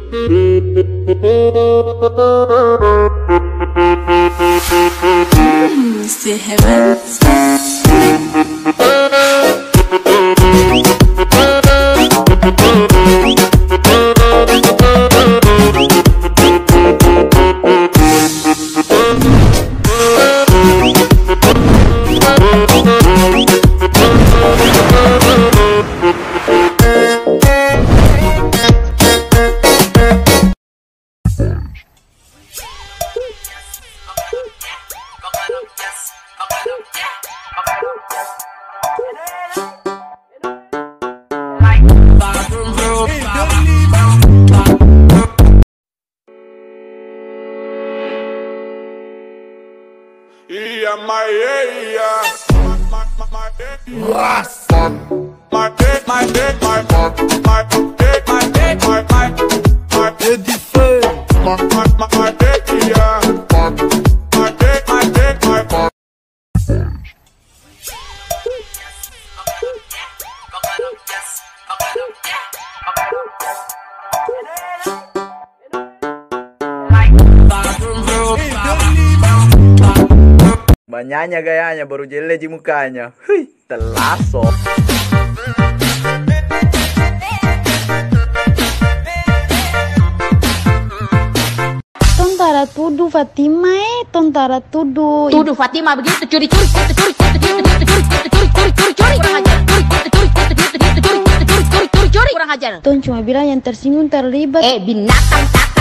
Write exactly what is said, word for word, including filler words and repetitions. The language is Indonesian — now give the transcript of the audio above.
Hmm, si hebat. Yeah, my yeah, my my my Rasta. My dick, my dick, my my my dick, my dick, my my my dick, my my my my dick, yeah. My dick, my dick, my my. Banyaknya gayanya baru jeleji mukanya. Hui, telaso. Tontara tuduh Fatima eh, tontara tuduh. Tuduh Fatima begitu curi-curi, curi-curi, curi-curi, curi-curi, curi-curi, kurang ajar. Curi-curi, curi-curi, curi-curi, curi-curi, kurang ajar. Ton cuma bilang yang tersinggung terlibat. Eh, binatang tak